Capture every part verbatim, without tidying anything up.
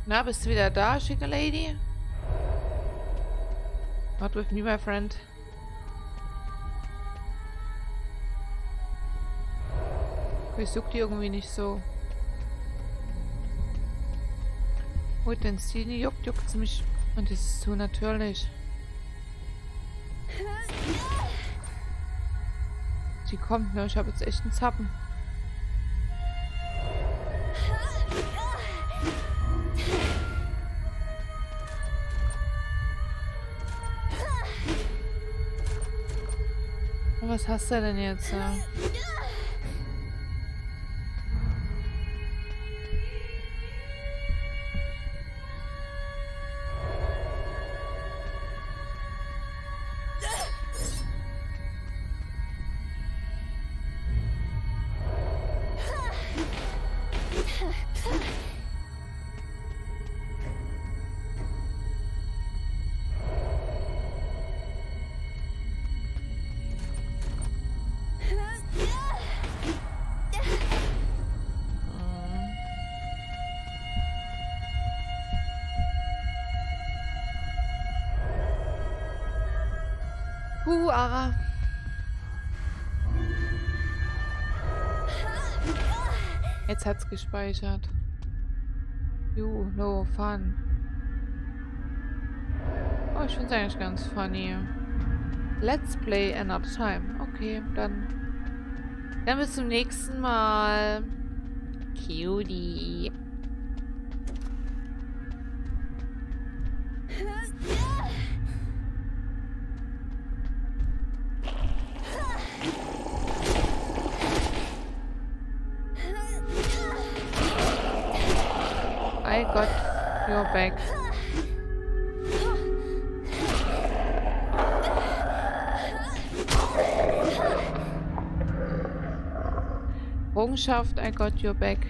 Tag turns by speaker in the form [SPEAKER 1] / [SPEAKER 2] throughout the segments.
[SPEAKER 1] Na, bist du wieder da, schicke Lady? Not with me, my friend. Ich suche die irgendwie nicht so. Gut, wenn es die juckt, juckt es mich. Und das ist so natürlich. Sie kommt, ne? Ich habe jetzt echt einen Zappen. Was hast du denn jetzt? Ja? Huh, Ara. Jetzt hat's gespeichert. You, no fun. Oh, ich find's eigentlich ganz funny. Let's play another time. Okay, dann. Dann bis zum nächsten Mal. Cutie. I got your back. Errungenschaft, I got your back.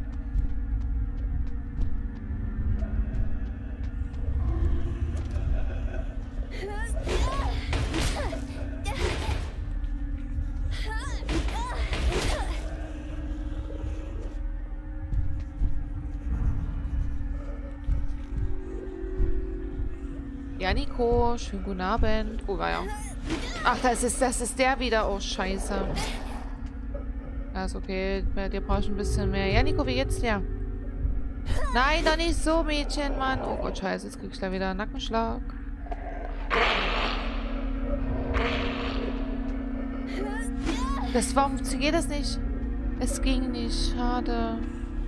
[SPEAKER 1] Ja, Nico, schönen guten Abend. Wo war er? Ach, das ist, das ist der wieder. Oh, scheiße. Das ist okay. Bei dir brauche ich ein bisschen mehr. Ja, Nico, wie geht's dir? Nein, doch nicht so, Mädchen, Mann. Oh Gott, scheiße. Jetzt krieg ich da wieder einen Nackenschlag. Das, warum geht das nicht? Es ging nicht. Schade.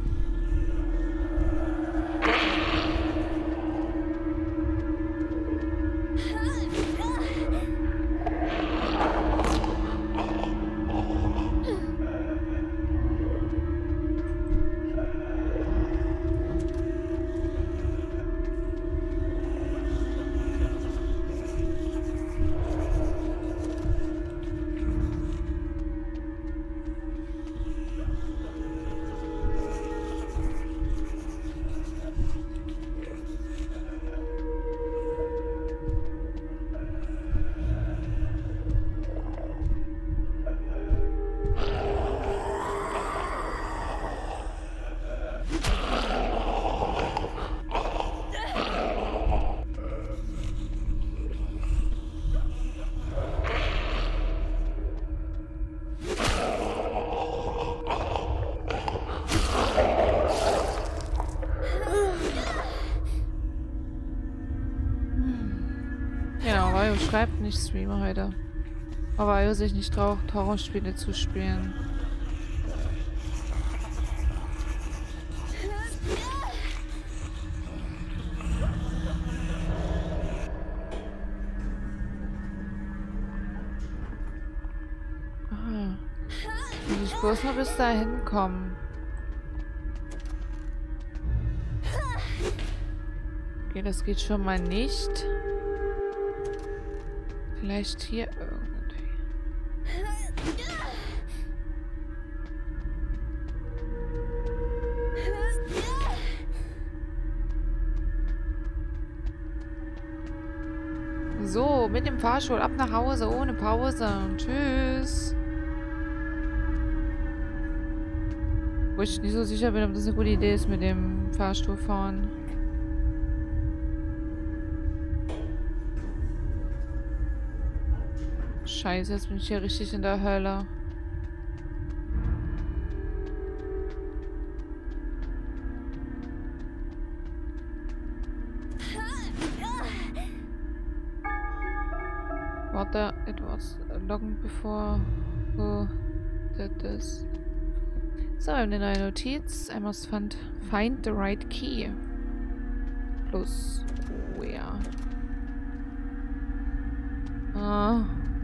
[SPEAKER 1] Schreibt nicht Streamer heute. Aber er sich nicht traut, Horrorspiele zu spielen. Aha. Muss ich bloß noch bis dahin kommen. Okay, das geht schon mal nicht. Vielleicht hier irgendwie. So, mit dem Fahrstuhl ab nach Hause, ohne Pause. Tschüss. Wo ich nicht so sicher bin, ob das eine gute Idee ist mit dem Fahrstuhl fahren. Scheiße, jetzt bin ich hier richtig in der Hölle. Warte, etwas loggen bevor du das. So, eine neue Notiz. I must find, find the right key. Plus where? Ah.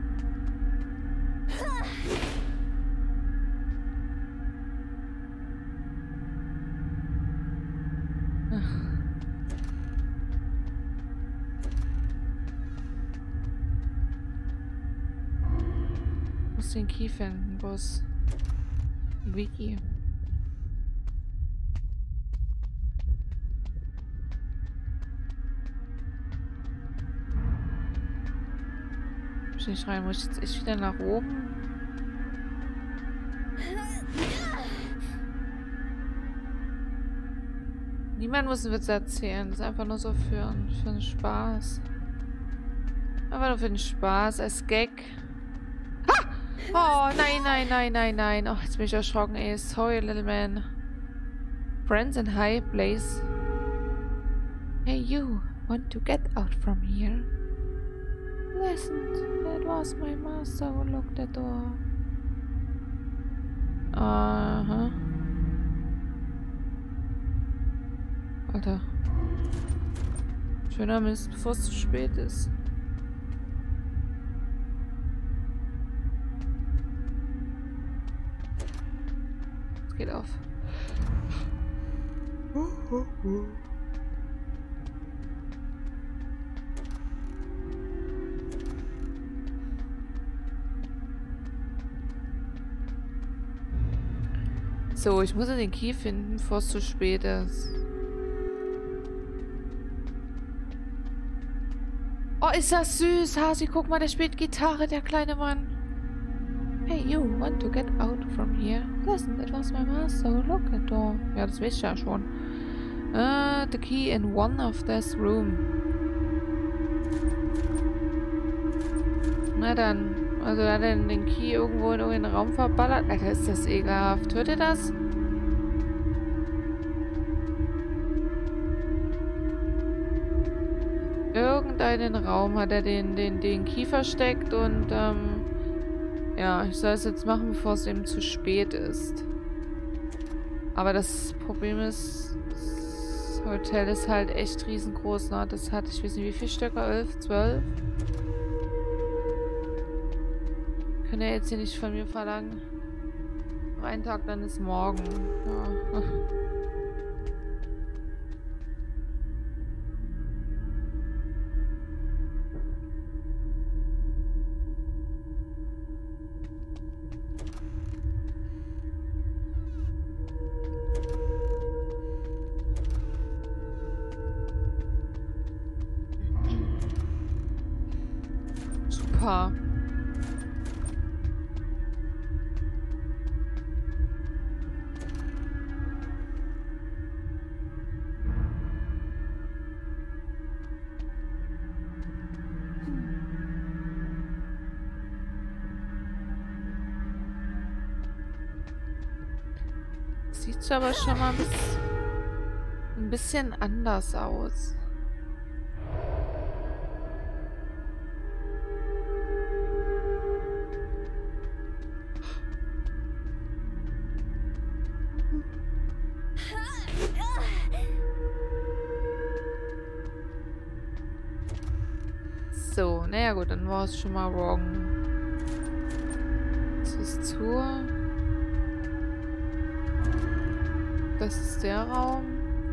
[SPEAKER 1] Ich muss den Key finden, Boss. Wiki. Ich nicht rein, muss ich jetzt echt wieder nach oben? Niemand muss einen Witz erzählen. Das ist einfach nur so für, für den Spaß. Einfach nur für den Spaß, als Gag. Ha! Oh, nein, nein, nein, nein, nein. Oh, jetzt bin ich erschrocken, ey. Sorry, little man. Friends in high place. Hey, you. Want to get out from here? Listen, that was my master who locked the door. Aha. Alter. Schöner Mist, bevor es zu spät ist. Es geht auf. So, ich muss ja den Key finden, bevor es zu spät ist. Oh, ist das süß, Hasi. Guck mal, der spielt Gitarre, der kleine Mann. Hey, you, want to get out from here? Listen, that was my master who locked the door. Ja, das weiß ich ja schon. Uh, the key in one of this room. Na dann. Also er hat den, den Key irgendwo in irgendeinen Raum verballert. Alter, ist das ekelhaft. Hört ihr das? Irgendeinen Raum hat er den, den, den Key versteckt und ähm, ja, ich soll es jetzt machen, bevor es eben zu spät ist. Aber das Problem ist, das Hotel ist halt echt riesengroß, ne? Das hat, ich weiß nicht, wie viele Stöcke? elf, zwölf? Können ja jetzt hier nicht von mir verlangen. Noch einen Tag, dann ist morgen. Ja. Super. Sieht aber schon mal ein bisschen, ein bisschen anders aus. So, naja gut, dann war es schon mal wrong. Das ist zu. Das ist der Raum.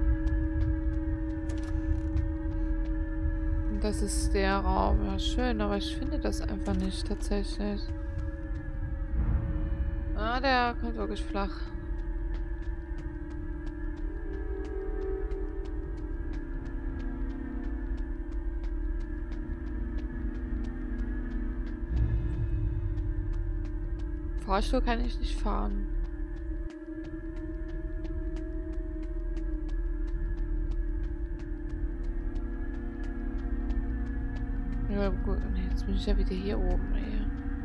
[SPEAKER 1] Und das ist der Raum. Ja, schön, aber ich finde das einfach nicht tatsächlich. Ah, der kommt wirklich flach. Fahrstuhl kann ich nicht fahren. Ja, gut. Jetzt bin ich ja wieder hier oben. Ey.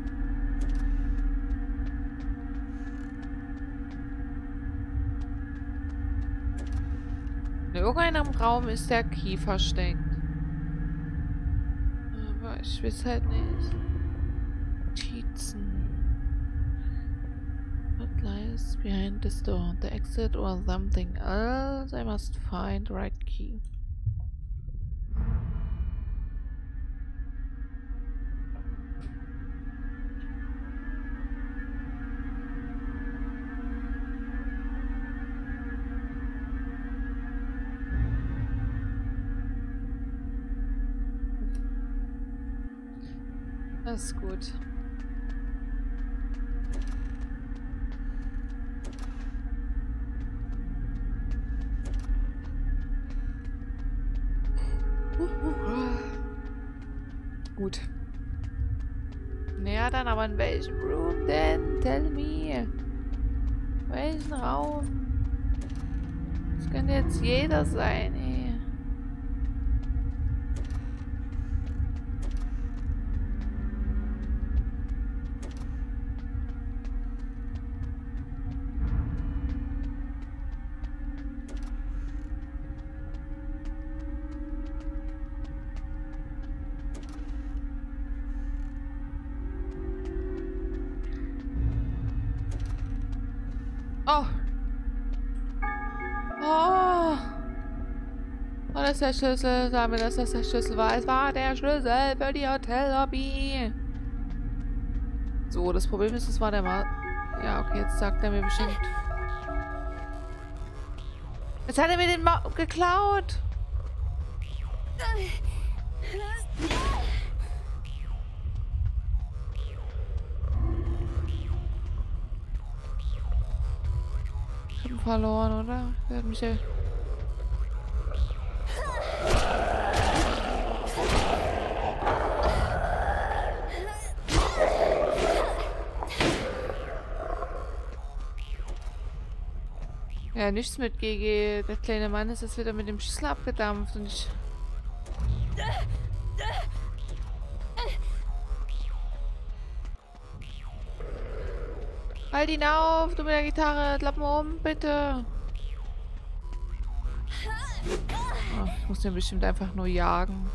[SPEAKER 1] irgendeinem Raum ist der Key versteckt. Aber ich weiß halt nicht. Notizen. What lies behind this door? The exit or something else? I must find the right key. Das ist gut. Gut. Naja, dann aber in welchem Room denn? Tell me. Welchen Raum? Das könnte jetzt jeder sein, ey. Oh. Oh. Oh, das ist der Schlüssel. Sag mir, dass das der Schlüssel war. Es war der Schlüssel für die Hotellobby. So, das Problem ist, es war der Mal. Ja, okay, jetzt sagt er mir bestimmt. Jetzt hat er mir den Ma geklaut. Verloren, oder? Der hat mich ja... Ja, nichts mit G G. Der kleine Mann ist jetzt wieder mit dem Schlüssel abgedampft und ich... Halt ihn auf, du mit der Gitarre, klapp mal um, bitte. Oh, ich muss den bestimmt einfach nur jagen.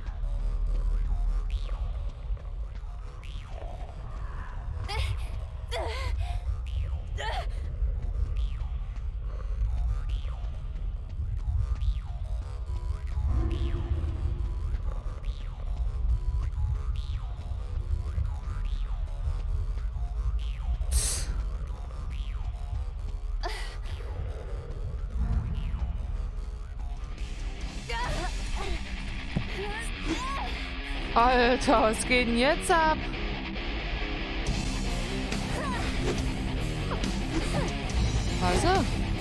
[SPEAKER 1] Alter, was geht denn jetzt ab? Also.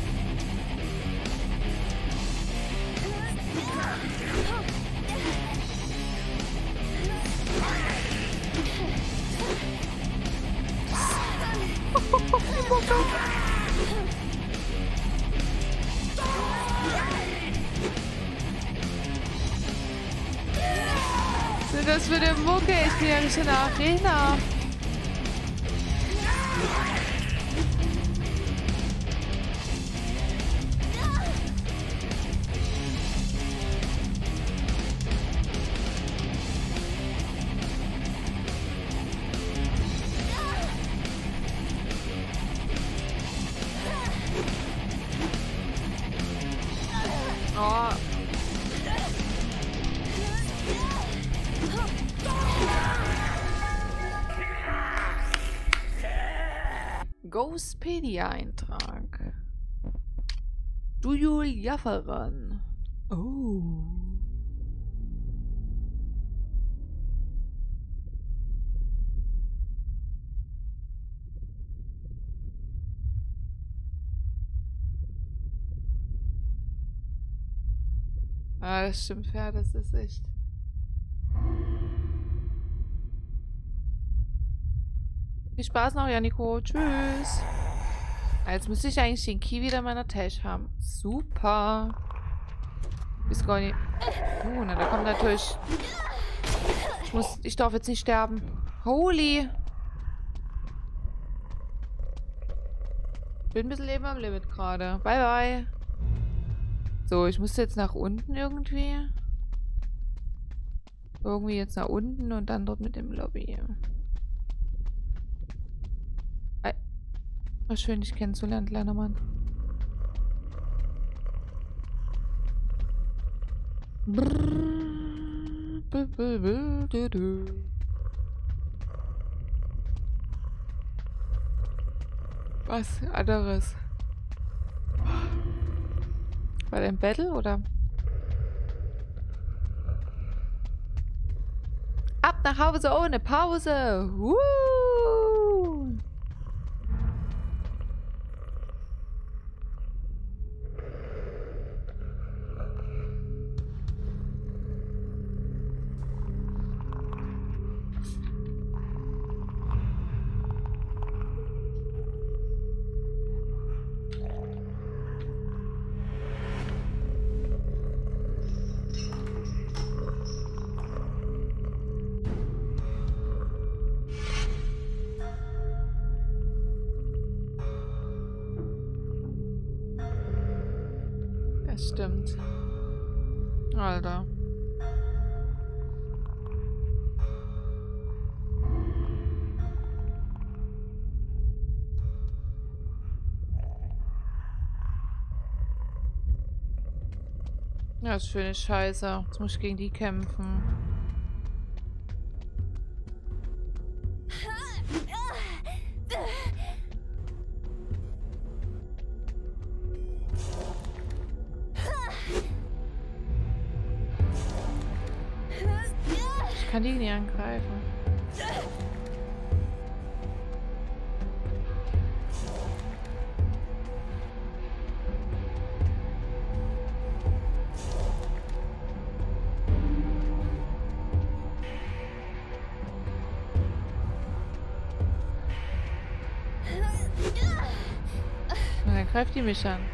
[SPEAKER 1] Das für eine Mucke, ich bin ja nicht in der Arena. Oh. Ghostpedia-Eintrag. Dujul Jaffaran. Oh. Ah, das stimmt, ja, das ist echt. Viel Spaß noch, Janiko. Tschüss. Jetzt müsste ich eigentlich den Key wieder in meiner Tasche haben. Super. Ist gar nicht. Oh, na, da kommt natürlich. Ich muss. Ich darf jetzt nicht sterben. Holy. Bin ein bisschen Leben am Limit gerade. Bye, bye. So, ich muss jetzt nach unten irgendwie. Irgendwie jetzt nach unten und dann dort mit dem Lobby. Ei. War schön, dich kennenzulernen, kleiner Mann. Was anderes? War der ein Battle oder? Ab nach Hause ohne Pause! Woo! Das stimmt. Alter. Ja, das ist schöne Scheiße. Jetzt muss ich gegen die kämpfen. Ich kann die nicht angreifen. Und dann greift die mich an.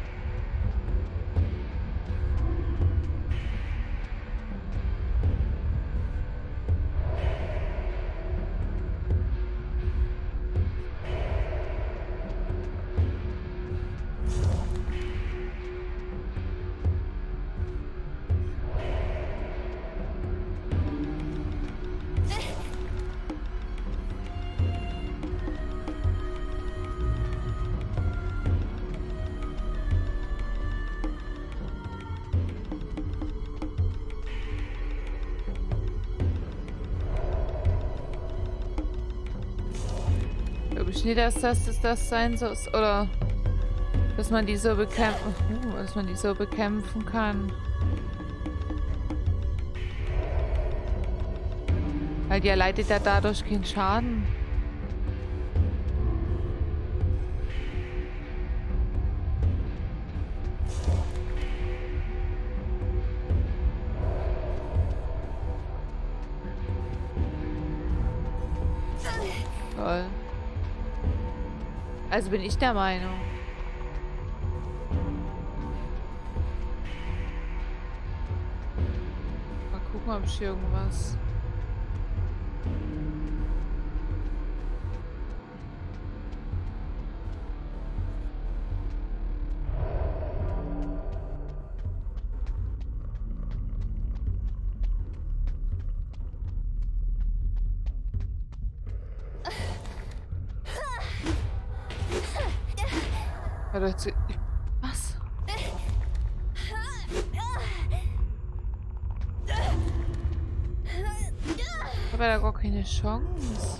[SPEAKER 1] Glaube ich nicht, dass das, dass das sein soll. Oder dass man die so bekämpfen, uh, dass man die so bekämpfen kann. Weil die erleidet ja dadurch keinen Schaden. Toll. Also bin ich der Meinung. Mal gucken, ob ich hier irgendwas... Was? Ich habe ja gar keine Chance.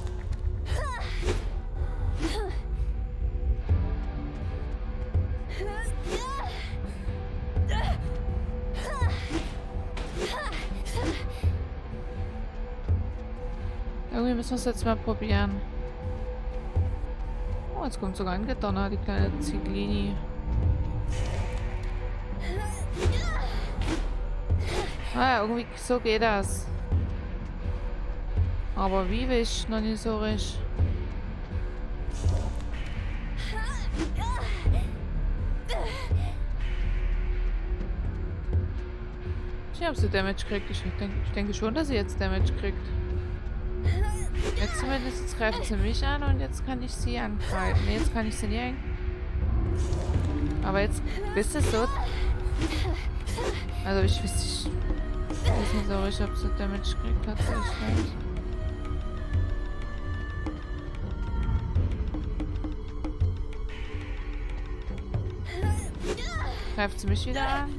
[SPEAKER 1] Irgendwie müssen wir es jetzt mal probieren. Oh, jetzt kommt sogar ein Gedonner, die kleine Ziglini. Ah ja, irgendwie so geht das. Aber wie will ich noch nicht so richtig. Ich weiß nicht, ob sie Damage kriegt. Ich denke, ich denke schon, dass sie jetzt Damage kriegt. Jetzt zumindest jetzt greift sie mich an und jetzt kann ich sie angreifen. Ne, jetzt kann ich sie nicht ein. Aber jetzt, wisst ihr so, Also ich weiß nicht, ich weiß nicht so richtig, ob sie Damage kriegt tatsächlich. Greift sie mich wieder an?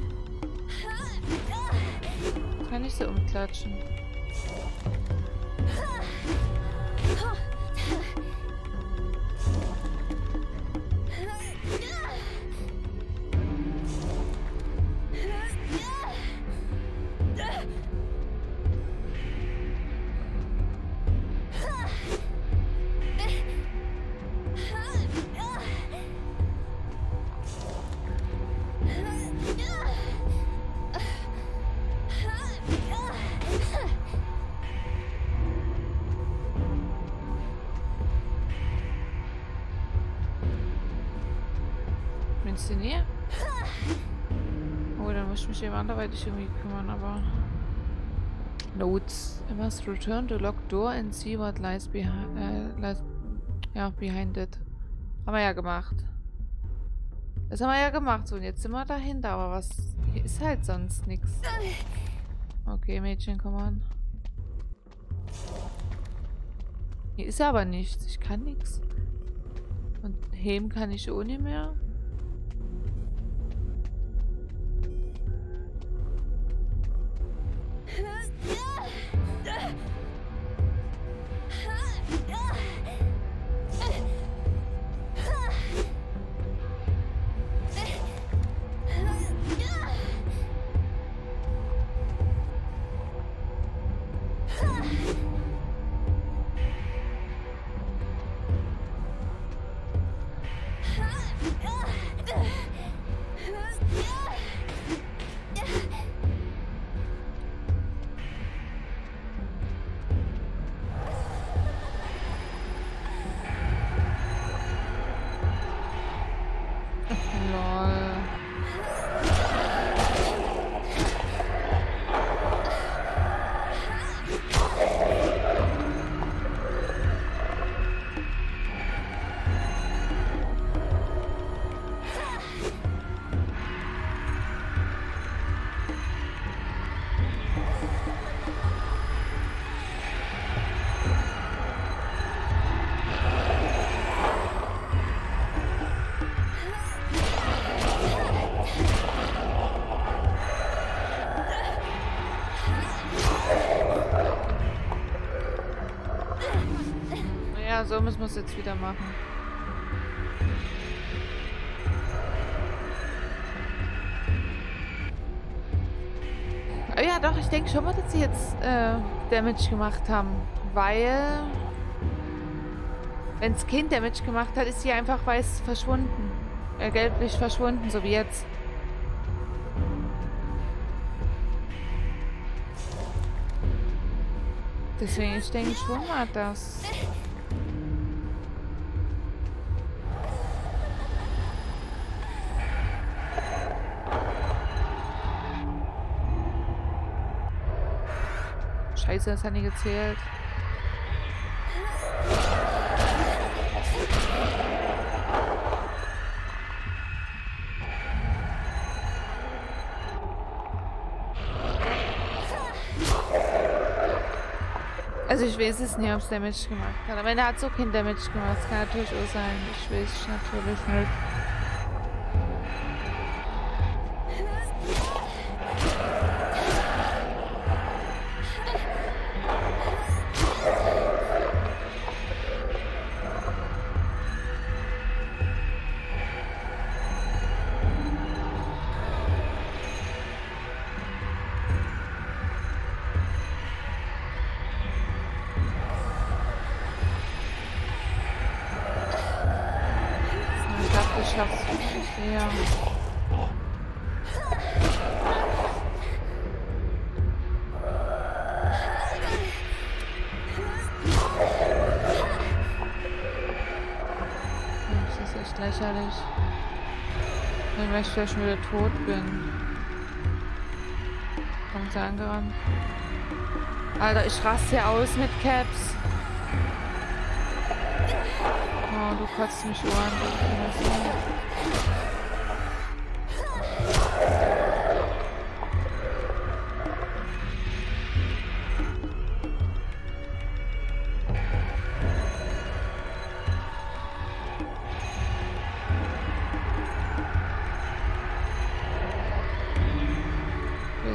[SPEAKER 1] Kann ich sie umklatschen? Inszenieren? Oh, dann muss ich mich eben anderweitig irgendwie kümmern, aber... Notes. I must return to locked door and see what lies behind... Äh, lies, ja, behind it. Haben wir ja gemacht. Das haben wir ja gemacht. So, und jetzt sind wir dahinter, aber was... Hier ist halt sonst nichts. Okay, Mädchen, komm an. Hier ist aber nichts. Ich kann nichts. Und heben kann ich auch nicht mehr. Ja, so müssen wir es jetzt wieder machen. Ja, doch, ich denke schon mal, dass sie jetzt äh, Damage gemacht haben. Weil, wenn das Kind Damage gemacht hat, ist sie einfach weiß verschwunden. Äh, gelblich verschwunden, so wie jetzt. Deswegen, ich denke schon mal, dass... Scheiße, das hat nicht gezählt. Also ich weiß es nicht, ob es Damage gemacht hat. Aber er hat so kein Damage gemacht. Das kann natürlich auch sein. Ich weiß es natürlich nicht. Ich schaff's wirklich, ja. Das ist echt lächerlich. Wenn ich ja schon wieder tot bin. Kommt sie angerannt. Alter, ich raste hier aus mit Caps. Oh, du kotzt mich an.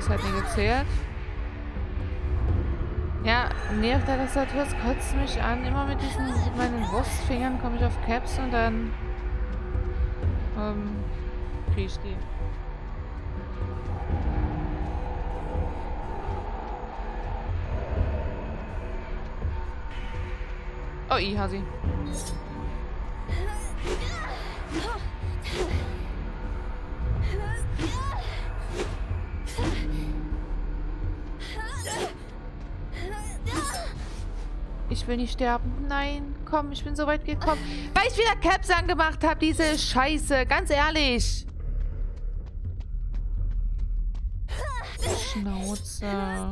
[SPEAKER 1] hat nie gezählt. Ja, nee, auf der Tastatur, es kotzt mich an. Immer mit diesen, mit meinen Wurstfingern komme ich auf Caps und dann ähm, kriege ich die. Oh, ich habe sie. Ich will nicht sterben. Nein, komm, ich bin so weit gekommen. Weil ich wieder Caps angemacht habe, diese Scheiße. Ganz ehrlich. Schnauze.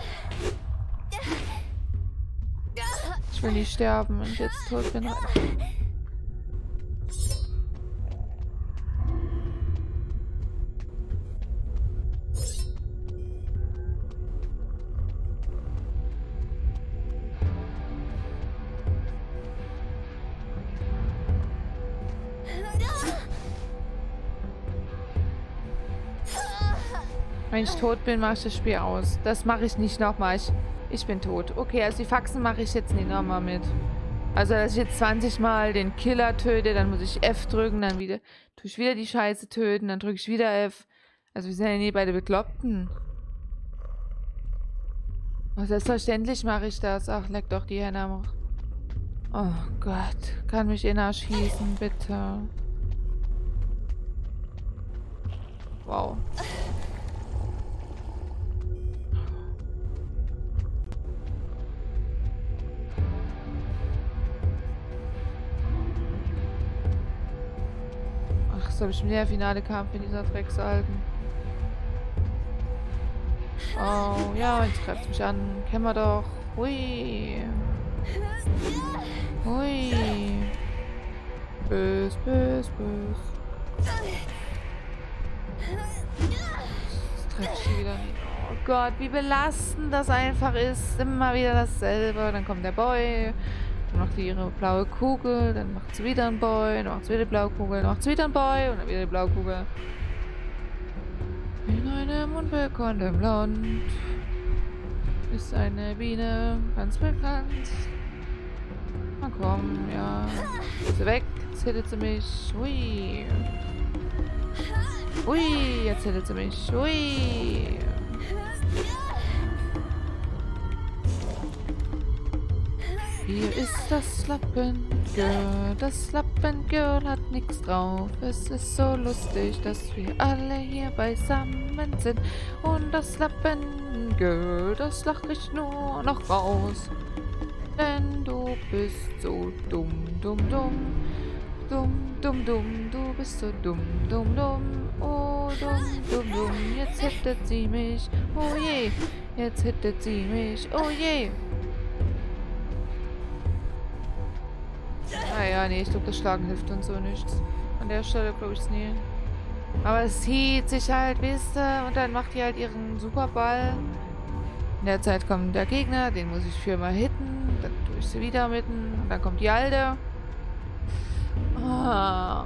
[SPEAKER 1] Ich will nicht sterben und jetzt tot bin. Wenn ich tot bin, mache ich das Spiel aus. Das mache ich nicht nochmal. Ich, ich bin tot. Okay, also die Faxen mache ich jetzt nicht nochmal mit. Also, dass ich jetzt zwanzig Mal den Killer töte, dann muss ich F drücken, dann wieder tue ich wieder die Scheiße töten, dann drücke ich wieder F. Also, wir sind ja nie beide Bekloppten. Oh, selbstverständlich mache ich das. Ach, leck doch die Hände am... Oh Gott. Kann mich in den Arsch schießen, bitte. Wow. Ach, so habe ich mehr finale Kampf in dieser Drecksalten. Oh, ja, jetzt greift mich an. Kennen wir doch. Hui. Hui. Bös, bös, bös. Das treffe ich wieder nicht. Oh Gott, wie belastend das einfach ist. Immer wieder dasselbe. Dann kommt der Boy. Dann macht sie ihre blaue Kugel. Dann macht sie wieder einen Boy. Dann macht sie wieder die blaue Kugel. Dann macht sie wieder einen Boy. Und dann wieder die blaue Kugel. In einem unbekannten Land ist eine Biene ganz bekannt. Na komm, ja. Ist sie weg. Jetzt hittet sie mich. Hui. Hui, jetzt hittet sie mich. Hui. Hier ist das Lappengirl. Das Lappengirl hat nichts drauf. Es ist so lustig, dass wir alle hier beisammen sind. Und das Lappengirl, das lacht mich nur noch raus. Denn du bist so dumm, dumm, dumm. Dumm, dumm, dumm, du bist so dumm, dumm, dumm. Oh, dumm, dumm, dumm. Jetzt hittet sie mich. Oh je, jetzt hittet sie mich. Oh je. Ah ja, nee, ich glaube, das Schlagen hilft uns so nichts. An der Stelle glaube ich es nie. Aber es zieht sich halt, wisst ihr, und dann macht die halt ihren Superball. In der Zeit kommt der Gegner, den muss ich viermal hitten. Dann tue ich sie wieder mitten. Und dann kommt die Alte. Ah.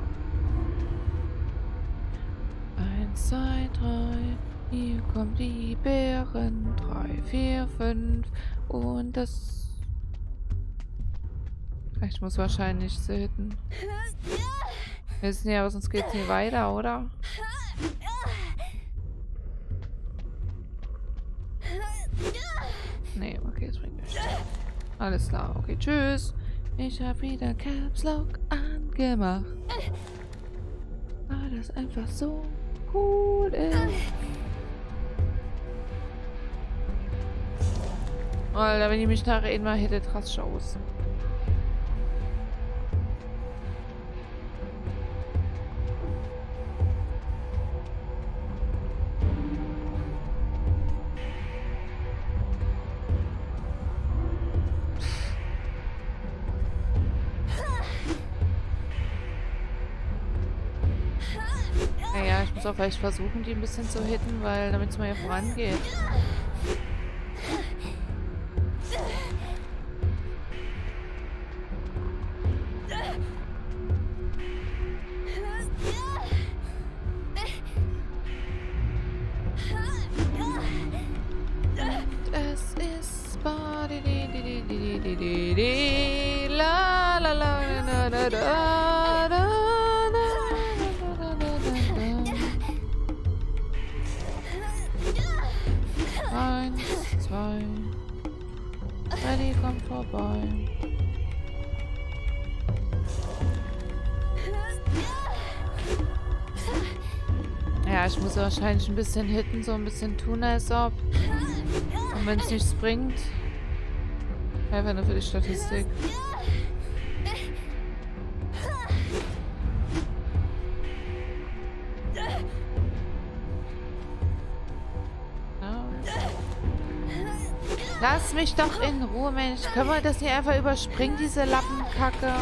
[SPEAKER 1] Eins, zwei, drei. Hier kommen die Bären. Drei, vier, fünf. Und das... Ich muss wahrscheinlich sie hitten. Wir wissen ja, aber sonst geht es nie weiter, oder? Nee, okay, das bringt nichts. Alles klar, okay, tschüss. Ich habe wieder Caps Lock angemacht. Weil das einfach so cool ist. Alter, wenn die mich nachher immer hittet, rasch aus. Naja, ich muss auch vielleicht versuchen, die ein bisschen zu hitten, weil damit es mal hier vorangeht. La, di, di, di, di, di, di, di, di, la, la, la, la, la, la, la. Eins, zwei. Freddy kommt vorbei. Ja, ich muss wahrscheinlich ein bisschen hitten, so ein bisschen tun, als ob. Und wenn es nichts bringt, einfach nur für die Statistik. Ja. Lass mich doch in Ruhe, Mensch. Können wir das nicht einfach überspringen, diese Lappenkacke?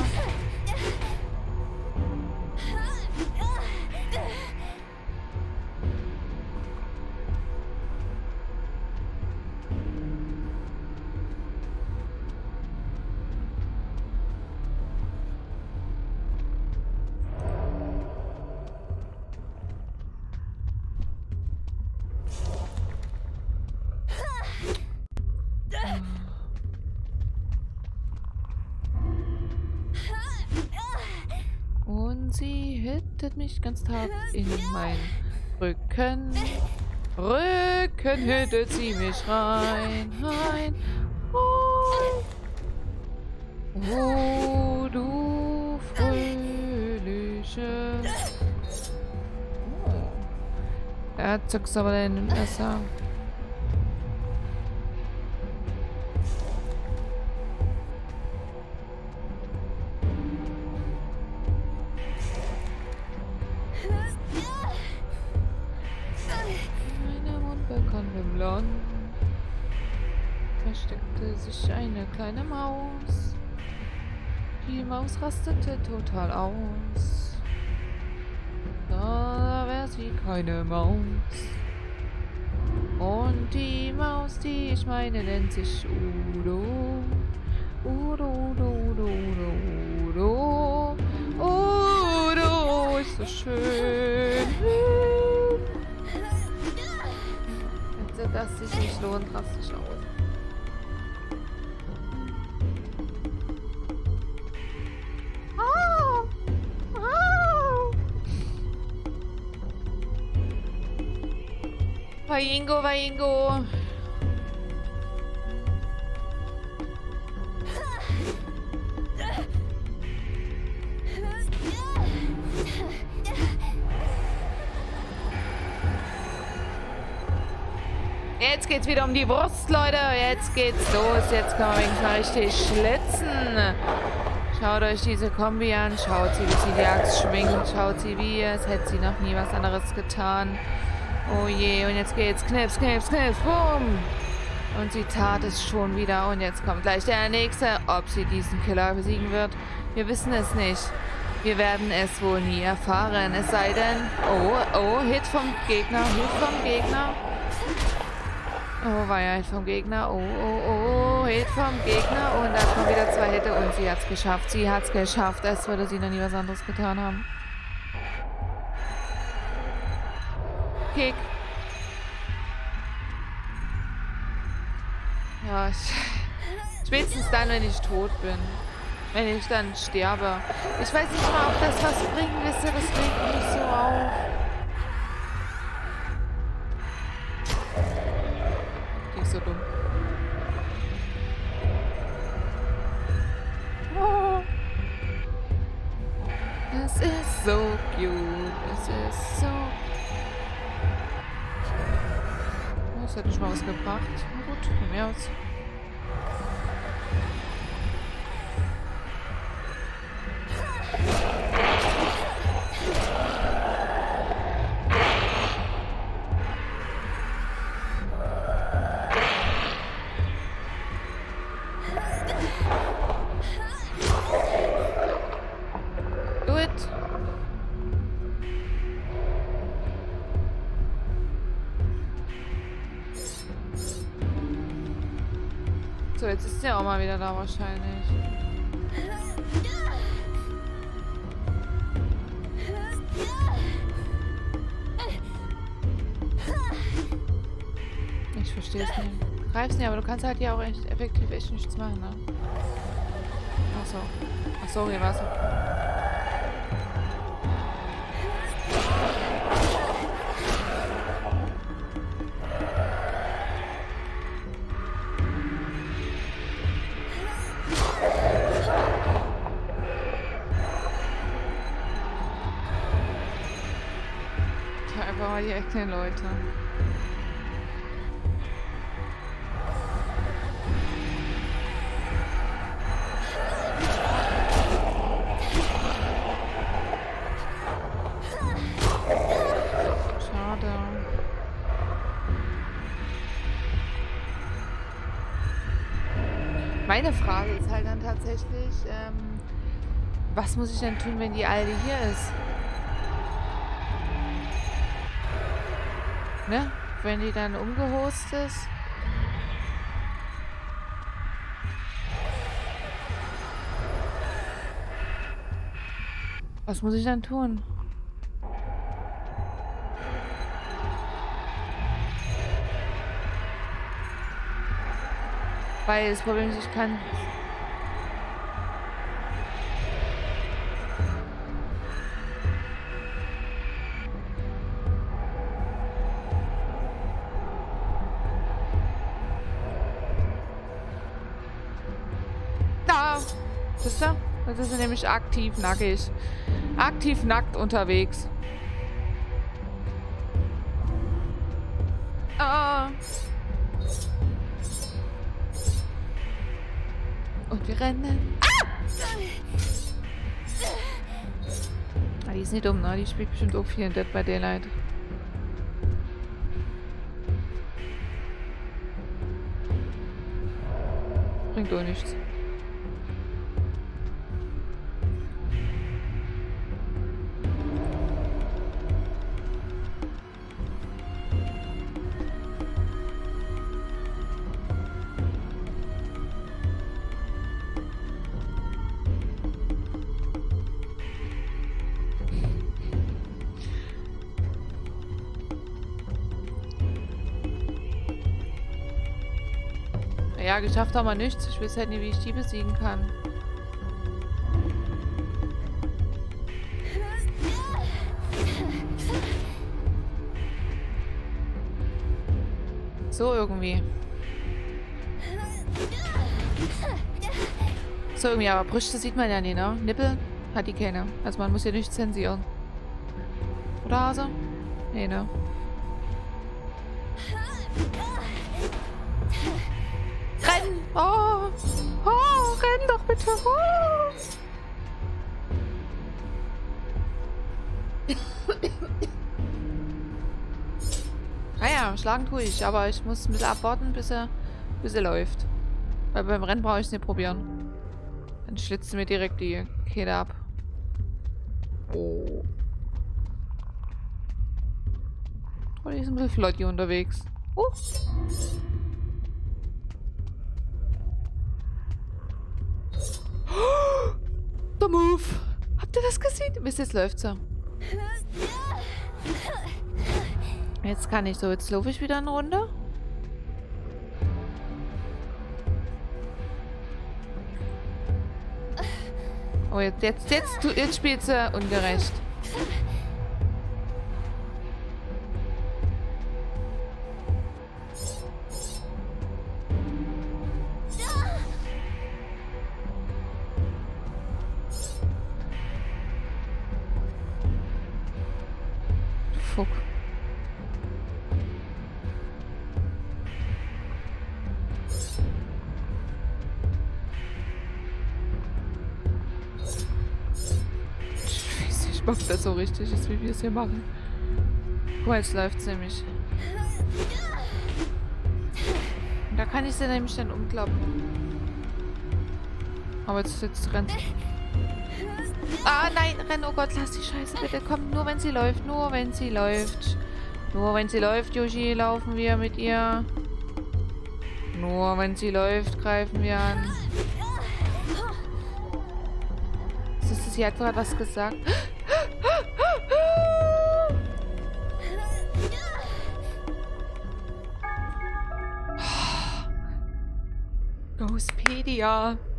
[SPEAKER 1] Und sie hittet mich ganz hart in meinen Rücken. Rücken hittet sie mich rein, rein. Oh, oh du fröhliche. Oh. Er zückt aber den Messer. Blond versteckte sich eine kleine Maus. Die Maus rastete total aus. Da wäre sie keine Maus. Und die Maus, die ich meine, nennt sich Udo. Udo, Udo, Udo, Udo, Udo. Udo ist so schön. Dass sich nicht lohnt, rastisch aus. Oh! Oh! Vaingo, Vaingo! Jetzt geht's wieder um die Wurst, Leute. Jetzt geht's los. Jetzt können wir wenigstens mal richtig schlitzen. Schaut euch diese Kombi an. Schaut sie, wie sie die Axt schwingt. Schaut sie wie, als hätte sie noch nie was anderes getan. Oh je, und jetzt geht's. Knips, knips, knips, boom. Und sie tat es schon wieder. Und jetzt kommt gleich der nächste. Ob sie diesen Killer besiegen wird, wir wissen es nicht. Wir werden es wohl nie erfahren. Es sei denn... Oh, oh, Hit vom Gegner. Hit vom Gegner. Oh, war ja Hit vom Gegner. Oh, oh, oh, Hit vom Gegner. Und da kommen wieder zwei Hitte und sie hat's geschafft. Sie hat's geschafft. Als würde sie noch nie was anderes getan haben. Kick. Ja, ich, spätestens dann, wenn ich tot bin. Wenn ich dann sterbe. Ich weiß nicht mal, ob das was bringt. Wisst ihr, das regt mich so auf. So dumm. Oh. Es ist so cute. Es ist so... Oh, das hätte schon mal was gebracht. Na gut, von mir aus. So, jetzt ist der auch mal wieder da wahrscheinlich. Ich verstehe es nicht. greifst nicht, aber du kannst halt hier auch echt effektiv echt nichts machen, ne? Ach so. Ach so, hier war's. Ja, einfach mal die echten Leute. Meine Frage ist halt dann tatsächlich, ähm, was muss ich denn tun, wenn die Alte hier ist? Ne? Wenn die dann umgehost ist? Was muss ich dann tun? Weil das Problem ist, ich kann... Da! Wisst ihr? Das ist nämlich aktiv nackig. Aktiv nackt unterwegs. Ah! Und wir rennen. Ah! Ah, die ist nicht dumm, ne? Die spielt bestimmt auch viel in Dead by Daylight. Bringt auch nichts. Ja, geschafft haben wir nichts. Ich weiß halt nicht, wie ich die besiegen kann. So irgendwie. So irgendwie, aber Brüste sieht man ja nicht, ne? Nippel hat die keine. Also man muss hier nicht zensieren. Oder Hase? Nee, ne? Renn! Oh! Oh! Renn doch bitte! Oh! Naja, schlagen tue ich, aber ich muss ein bisschen abwarten, bis er, bis er läuft. Weil beim Rennen brauche ich es nicht probieren. Dann schlitzt mir direkt die Kehle ab. Oh. Oh, die ist ein bisschen flott hier unterwegs. Uh. Oh, der Move. Habt ihr das gesehen? Wisst ihr, jetzt läuft so. Jetzt kann ich so. Jetzt laufe ich wieder eine Runde. Oh, jetzt, jetzt, jetzt, jetzt spielt sie ungerecht. Fuck. Ich mag das so richtig, ist, wie wir es hier machen. Guck mal, jetzt läuft es nämlich. Und da kann ich sie nämlich dann umklappen. Aber jetzt, jetzt rennt. Ah, nein, renn, oh Gott, lass die Scheiße bitte. Komm, nur wenn sie läuft, nur wenn sie läuft. Nur wenn sie läuft, Yoshi, laufen wir mit ihr. Nur wenn sie läuft, greifen wir an. Ist das, sie hat gerade was gesagt? Media.